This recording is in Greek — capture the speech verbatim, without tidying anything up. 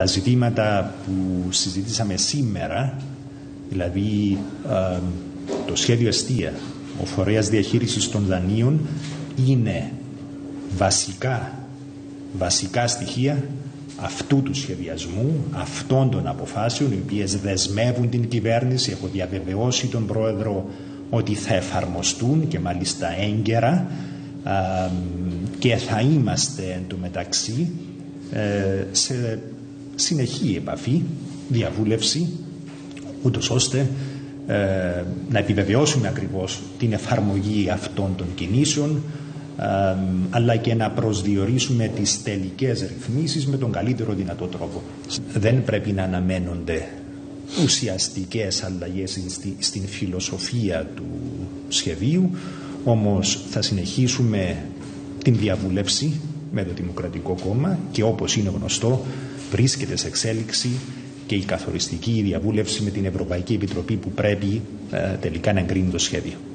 Τα ζητήματα που συζητήσαμε σήμερα, δηλαδή ε, το σχέδιο εστία, ο φορέας διαχείρισης των δανείων, είναι βασικά, βασικά στοιχεία αυτού του σχεδιασμού, αυτών των αποφάσεων, οι οποίες δεσμεύουν την κυβέρνηση. Έχω διαβεβαιώσει τον Πρόεδρο ότι θα εφαρμοστούν και μάλιστα έγκαιρα, ε, και θα είμαστε εντωμεταξύ ε, σε συνεχή επαφή, διαβούλευση, ούτως ώστε ε, να επιβεβαιώσουμε ακριβώς την εφαρμογή αυτών των κινήσεων, ε, αλλά και να προσδιορίσουμε τις τελικές ρυθμίσεις με τον καλύτερο δυνατό τρόπο. Δεν πρέπει να αναμένονται ουσιαστικές αλλαγές στη, στην φιλοσοφία του σχεδίου, όμως θα συνεχίσουμε την διαβούλευση με το Δημοκρατικό Κόμμα και, όπως είναι γνωστό, βρίσκεται σε εξέλιξη και η καθοριστική διαβούλευση με την Ευρωπαϊκή Επιτροπή που πρέπει ε, τελικά να εγκρίνει το σχέδιο.